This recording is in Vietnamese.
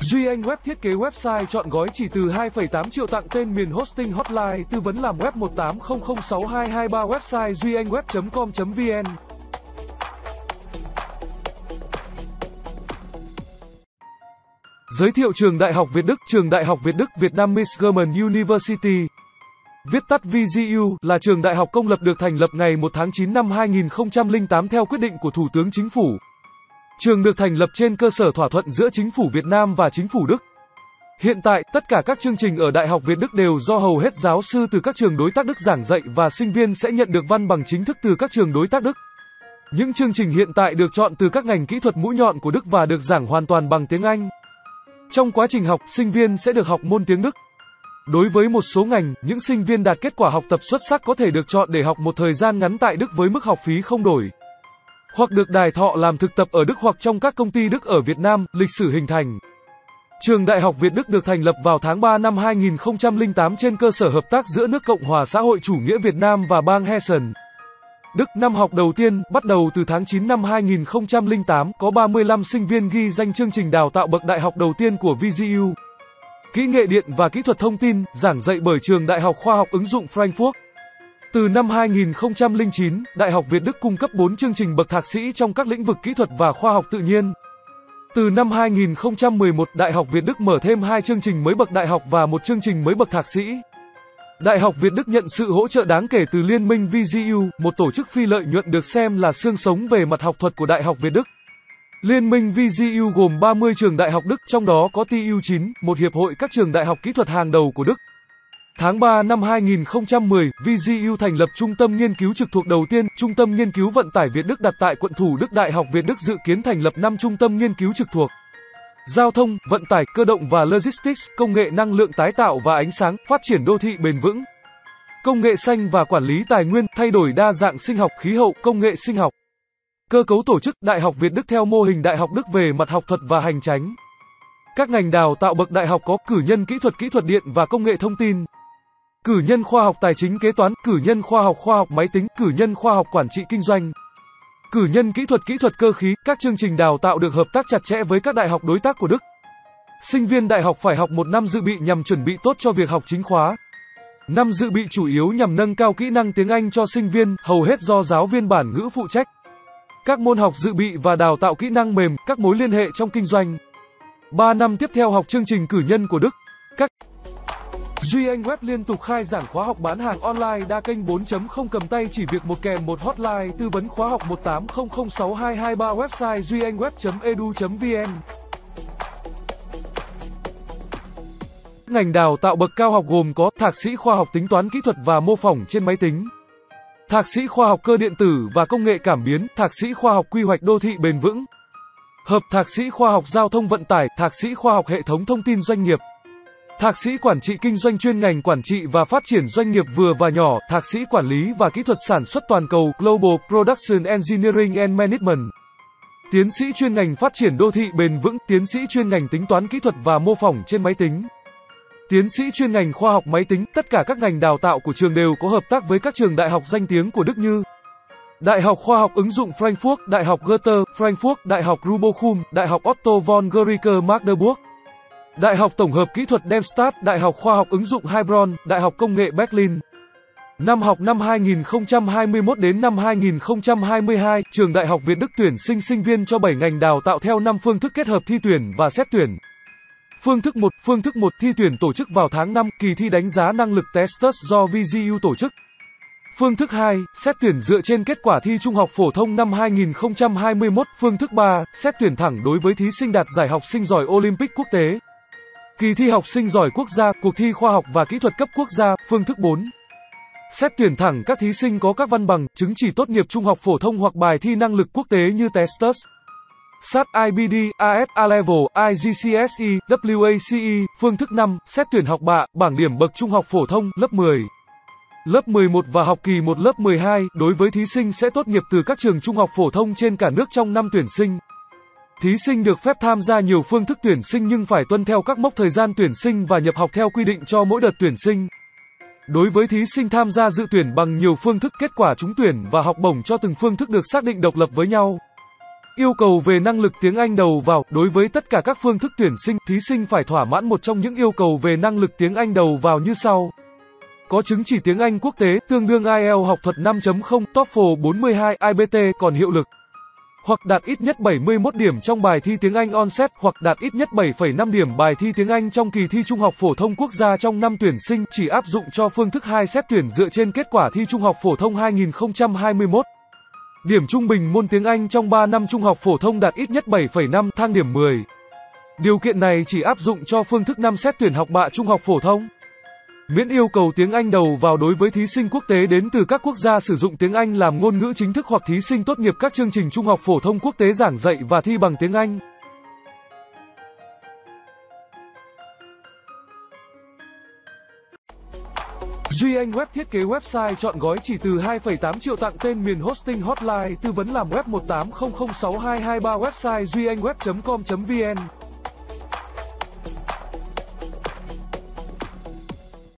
Duy Anh Web thiết kế website chọn gói chỉ từ 2,8 triệu tặng tên miền hosting hotline tư vấn làm web 18006223 website duyanhweb.com.vn. Giới thiệu trường Đại học Việt Đức. Trường Đại học Việt Đức Vietnamese German University, viết tắt VGU, là trường đại học công lập được thành lập ngày 1 tháng 9 năm 2008 theo quyết định của Thủ tướng Chính phủ. Trường được thành lập trên cơ sở thỏa thuận giữa Chính phủ Việt Nam và Chính phủ Đức. Hiện tại, tất cả các chương trình ở Đại học Việt Đức đều do hầu hết giáo sư từ các trường đối tác Đức giảng dạy và sinh viên sẽ nhận được văn bằng chính thức từ các trường đối tác Đức. Những chương trình hiện tại được chọn từ các ngành kỹ thuật mũi nhọn của Đức và được giảng hoàn toàn bằng tiếng Anh. Trong quá trình học, sinh viên sẽ được học môn tiếng Đức. Đối với một số ngành, những sinh viên đạt kết quả học tập xuất sắc có thể được chọn để học một thời gian ngắn tại Đức với mức học phí không đổi, hoặc được đài thọ làm thực tập ở Đức hoặc trong các công ty Đức ở Việt Nam. Lịch sử hình thành. Trường Đại học Việt Đức được thành lập vào tháng 3 năm 2008 trên cơ sở hợp tác giữa nước Cộng hòa xã hội chủ nghĩa Việt Nam và bang Hessen, Đức. Năm học đầu tiên, bắt đầu từ tháng 9 năm 2008, có 35 sinh viên ghi danh chương trình đào tạo bậc đại học đầu tiên của VGU. Kỹ nghệ điện và kỹ thuật thông tin, giảng dạy bởi Trường Đại học Khoa học ứng dụng Frankfurt. Từ năm 2009, Đại học Việt Đức cung cấp 4 chương trình bậc thạc sĩ trong các lĩnh vực kỹ thuật và khoa học tự nhiên. Từ năm 2011, Đại học Việt Đức mở thêm 2 chương trình mới bậc đại học và 1 chương trình mới bậc thạc sĩ. Đại học Việt Đức nhận sự hỗ trợ đáng kể từ Liên minh VGU, một tổ chức phi lợi nhuận được xem là xương sống về mặt học thuật của Đại học Việt Đức. Liên minh VGU gồm 30 trường đại học Đức, trong đó có TU9, một hiệp hội các trường đại học kỹ thuật hàng đầu của Đức. Tháng 3 năm 2010, VGU thành lập Trung tâm Nghiên cứu trực thuộc đầu tiên, Trung tâm Nghiên cứu Vận tải Việt Đức đặt tại quận Thủ Đức. Đại học Việt Đức dự kiến thành lập 5 trung tâm nghiên cứu trực thuộc: giao thông, vận tải, cơ động và logistics, công nghệ năng lượng tái tạo và ánh sáng, phát triển đô thị bền vững, công nghệ xanh và quản lý tài nguyên, thay đổi đa dạng sinh học, khí hậu, công nghệ sinh học. Cơ cấu tổ chức. Đại học Việt Đức theo mô hình Đại học Đức về mặt học thuật và hành chánh. Các ngành đào tạo bậc đại học có cử nhân kỹ thuật điện và công nghệ thông tin, cử nhân khoa học tài chính kế toán, cử nhân khoa học máy tính, cử nhân khoa học quản trị kinh doanh, cử nhân kỹ thuật cơ khí. Các chương trình đào tạo được hợp tác chặt chẽ với các đại học đối tác của Đức. Sinh viên đại học phải học 1 năm dự bị nhằm chuẩn bị tốt cho việc học chính khóa. Năm dự bị chủ yếu nhằm nâng cao kỹ năng tiếng Anh cho sinh viên, hầu hết do giáo viên bản ngữ phụ trách. Các môn học dự bị và đào tạo kỹ năng mềm, các mối liên hệ trong kinh doanh. 3 năm tiếp theo học chương trình cử nhân của Đức. Duy Anh Web liên tục khai giảng khóa học bán hàng online đa kênh 4.0 cầm tay chỉ việc một kèm một hotline tư vấn khóa học 18006223 website duyanhweb.edu.vn. Ngành đào tạo bậc cao học gồm có thạc sĩ khoa học tính toán kỹ thuật và mô phỏng trên máy tính, thạc sĩ khoa học cơ điện tử và công nghệ cảm biến, thạc sĩ khoa học quy hoạch đô thị bền vững, hợp thạc sĩ khoa học giao thông vận tải, thạc sĩ khoa học hệ thống thông tin doanh nghiệp, thạc sĩ quản trị kinh doanh chuyên ngành quản trị và phát triển doanh nghiệp vừa và nhỏ, thạc sĩ quản lý và kỹ thuật sản xuất toàn cầu Global Production Engineering and Management, tiến sĩ chuyên ngành phát triển đô thị bền vững, tiến sĩ chuyên ngành tính toán kỹ thuật và mô phỏng trên máy tính, tiến sĩ chuyên ngành khoa học máy tính. Tất cả các ngành đào tạo của trường đều có hợp tác với các trường đại học danh tiếng của Đức như Đại học Khoa học ứng dụng Frankfurt, Đại học Goethe, Frankfurt, Đại học Rubochum, Đại học Otto von Guericke Magdeburg, Đại học Tổng hợp Kỹ thuật Darmstadt, Đại học Khoa học ứng dụng Heilbronn, Đại học Công nghệ Berlin. Năm học năm 2021 đến năm 2022, Trường Đại học Việt Đức tuyển sinh viên cho 7 ngành đào tạo theo 5 phương thức kết hợp thi tuyển và xét tuyển. Phương thức 1 thi tuyển tổ chức vào tháng 5, kỳ thi đánh giá năng lực TESTUS do VGU tổ chức. Phương thức 2, xét tuyển dựa trên kết quả thi Trung học phổ thông năm 2021. Phương thức 3, xét tuyển thẳng đối với thí sinh đạt giải học sinh giỏi Olympic quốc tế, kỳ thi học sinh giỏi quốc gia, cuộc thi khoa học và kỹ thuật cấp quốc gia. Phương thức 4, xét tuyển thẳng các thí sinh có các văn bằng, chứng chỉ tốt nghiệp trung học phổ thông hoặc bài thi năng lực quốc tế như TESTUS, SAT IBD, AS A-Level, IGCSE, WACE. Phương thức 5, xét tuyển học bạ, bảng điểm bậc trung học phổ thông, lớp 10, lớp 11 và học kỳ 1 lớp 12, đối với thí sinh sẽ tốt nghiệp từ các trường trung học phổ thông trên cả nước trong năm tuyển sinh. Thí sinh được phép tham gia nhiều phương thức tuyển sinh nhưng phải tuân theo các mốc thời gian tuyển sinh và nhập học theo quy định cho mỗi đợt tuyển sinh. Đối với thí sinh tham gia dự tuyển bằng nhiều phương thức, kết quả trúng tuyển và học bổng cho từng phương thức được xác định độc lập với nhau. Yêu cầu về năng lực tiếng Anh đầu vào. Đối với tất cả các phương thức tuyển sinh, thí sinh phải thỏa mãn một trong những yêu cầu về năng lực tiếng Anh đầu vào như sau. Có chứng chỉ tiếng Anh quốc tế, tương đương IELTS học thuật 5.0, TOEFL 42, IBT còn hiệu lực. Hoặc đạt ít nhất 71 điểm trong bài thi tiếng Anh ONSET, hoặc đạt ít nhất 7,5 điểm bài thi tiếng Anh trong kỳ thi Trung học phổ thông quốc gia trong năm tuyển sinh, chỉ áp dụng cho phương thức 2 xét tuyển dựa trên kết quả thi Trung học phổ thông 2021. Điểm trung bình môn tiếng Anh trong 3 năm trung học phổ thông đạt ít nhất 7,5, thang điểm 10. Điều kiện này chỉ áp dụng cho phương thức 5 xét tuyển học bạ trung học phổ thông. Miễn yêu cầu tiếng Anh đầu vào đối với thí sinh quốc tế đến từ các quốc gia sử dụng tiếng Anh làm ngôn ngữ chính thức hoặc thí sinh tốt nghiệp các chương trình trung học phổ thông quốc tế giảng dạy và thi bằng tiếng Anh. Duy Anh Web thiết kế website chọn gói chỉ từ 2,8 triệu tặng tên miền hosting hotline tư vấn làm web 18006223 website duyanhweb.com.vn.